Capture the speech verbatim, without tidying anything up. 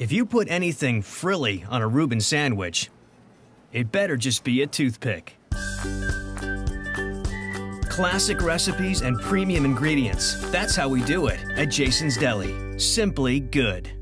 If you put anything frilly on a Reuben sandwich, it better just be a toothpick. Classic recipes and premium ingredients. That's how we do it at Jason's Deli. Simply good.